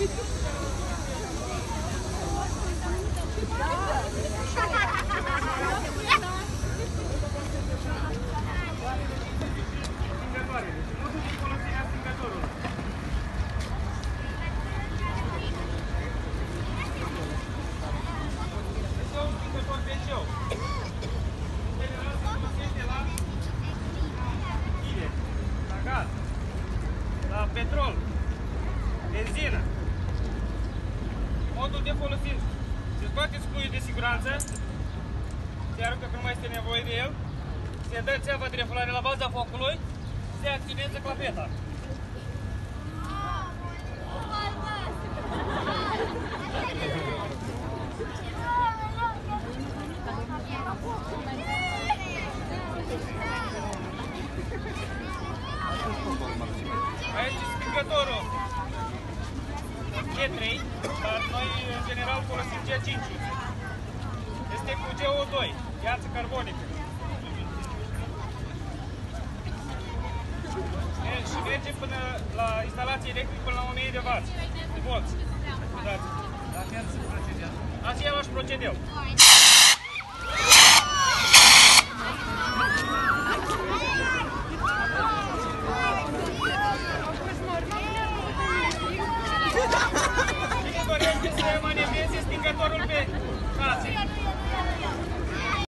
Petrol, benzină. Modul de folosit. Se scoate scuiul de siguranță, se aruncă că nu mai este nevoie de el, se dă țeava de refulare la baza focului, se activează clapeta. Aici este stingătorul G3, dar noi în general folosim G5. Este cu CO2, gheață carbonică. Și merge până la instalație electrică până la 1000 de volți. Aceeași procedeu. Cine dorește să manevreze stingătorul pe casă?